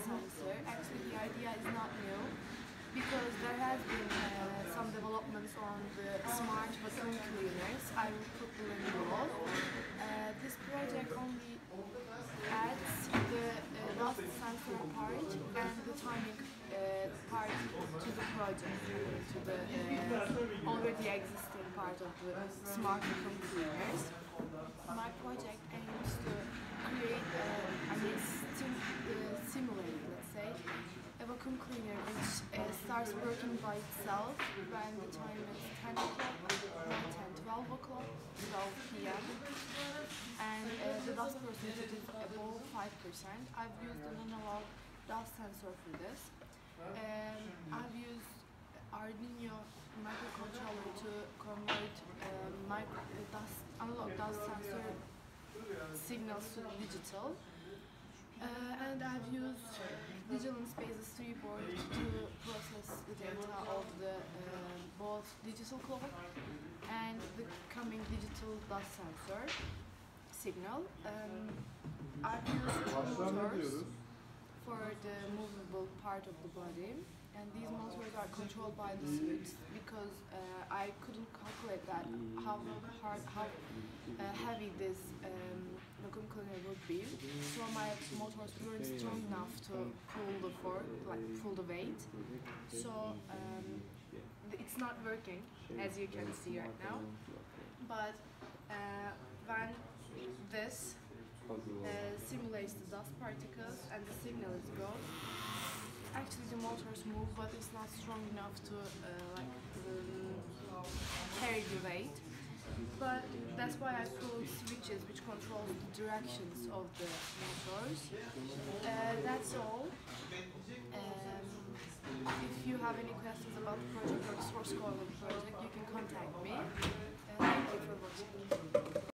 sensor. Actually, the idea is not new because there has been some developments on the smart vacuum cleaners. I will put the link below. This project only adds the dust sensor part and the timing part to the project, to the already existing part of the smart vacuum cleaners. My project aims to create, simulate, let's say, a vacuum cleaner which starts working by itself when the time is 10 o'clock, 10, 12 o'clock, 12 p.m. and the dust percentage is above 5%. I've used an analog dust sensor for this. I've used Arduino microcontroller to convert analog dust sensor signals to digital. And I've used Digital Spaces 3 board to process the data of the both digital clock and the coming digital dust sensor signal. I've used motors for the movable part of the body, and these motors are controlled by the switch because I couldn't calculate that how heavy this vacuum cleaner would be. So my motors weren't strong enough to pull the weight. So it's not working, as you can see right now. But when this simulates the dust particles and the signal is gone, actually the motors move, but it's not strong enough to carry the weight. But that's why I put switches which control the directions of the motors. That's all. If you have any questions about the project or the source code of the project, you can contact me. Thank you for watching.